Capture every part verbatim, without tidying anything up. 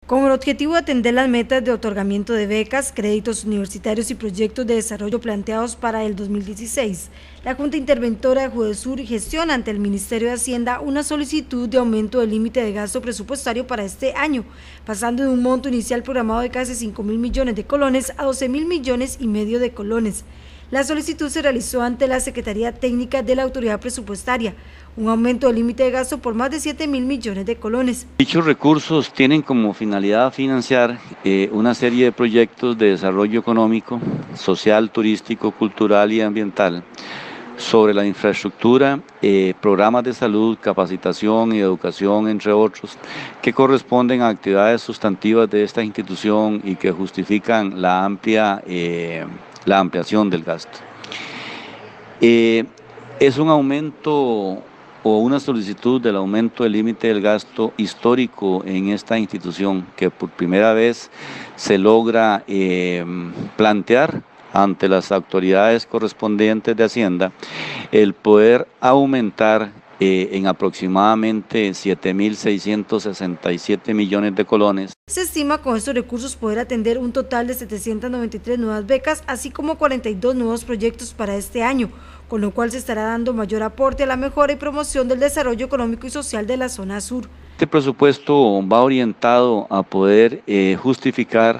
Con el objetivo de atender las metas de otorgamiento de becas, créditos universitarios y proyectos de desarrollo planteados para el dos mil dieciséis, la Junta Interventora de Judesur gestiona ante el Ministerio de Hacienda una solicitud de aumento del límite de gasto presupuestario para este año, pasando de un monto inicial programado de casi cinco mil millones de colones a doce mil millones y medio de colones. La solicitud se realizó ante la Secretaría Técnica de la Autoridad Presupuestaria, un aumento del límite de gasto por más de siete mil millones de colones. Dichos recursos tienen como finalidad financiar eh, una serie de proyectos de desarrollo económico, social, turístico, cultural y ambiental, sobre la infraestructura, eh, programas de salud, capacitación y educación, entre otros, que corresponden a actividades sustantivas de esta institución y que justifican la amplia eh, la ampliación del gasto. Eh, es un aumento o una solicitud del aumento del límite del gasto histórico en esta institución, que por primera vez se logra eh, plantear ante las autoridades correspondientes de Hacienda el poder aumentar eh, en aproximadamente siete mil seiscientos sesenta y siete millones de colones. Se estima con estos recursos poder atender un total de setecientas noventa y tres nuevas becas, así como cuarenta y dos nuevos proyectos para este año, con lo cual se estará dando mayor aporte a la mejora y promoción del desarrollo económico y social de la zona sur. Este presupuesto va orientado a poder eh, justificar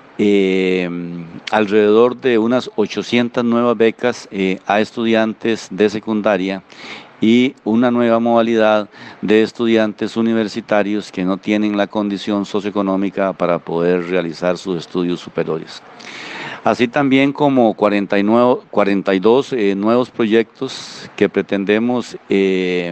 eh, alrededor de unas ochocientas nuevas becas eh, a estudiantes de secundaria y una nueva modalidad de estudiantes universitarios que no tienen la condición socioeconómica para poder realizar sus estudios superiores. Así también como cuarenta y nueve, cuarenta y dos eh, nuevos proyectos que pretendemos eh,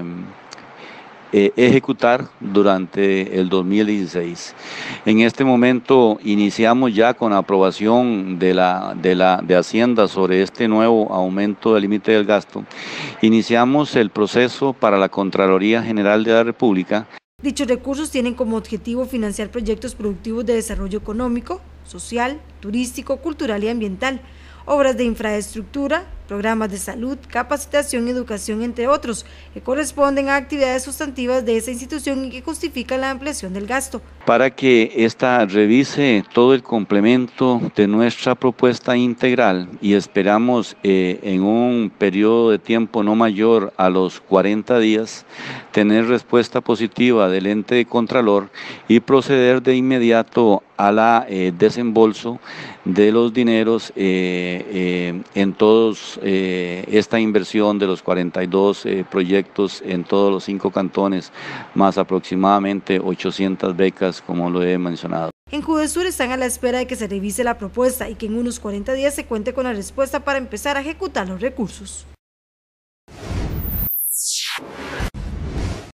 eh, ejecutar durante el dos mil dieciséis. En este momento iniciamos ya con la aprobación de la, de la de Hacienda sobre este nuevo aumento del límite del gasto. Iniciamos el proceso para la Contraloría General de la República. Dichos recursos tienen como objetivo financiar proyectos productivos de desarrollo económico, social, turístico, cultural y ambiental, obras de infraestructura, programas de salud, capacitación y educación, entre otros, que corresponden a actividades sustantivas de esa institución y que justifican la ampliación del gasto. Para que ésta revise todo el complemento de nuestra propuesta integral y esperamos eh, en un periodo de tiempo no mayor a los cuarenta días tener respuesta positiva del ente de Contralor y proceder de inmediato a la eh, desembolso de los dineros eh, eh, en todos eh, esta inversión de los cuarenta y dos eh, proyectos en todos los cinco cantones, más aproximadamente ochocientas becas, como lo he mencionado. En Judesur están a la espera de que se revise la propuesta y que en unos cuarenta días se cuente con la respuesta para empezar a ejecutar los recursos.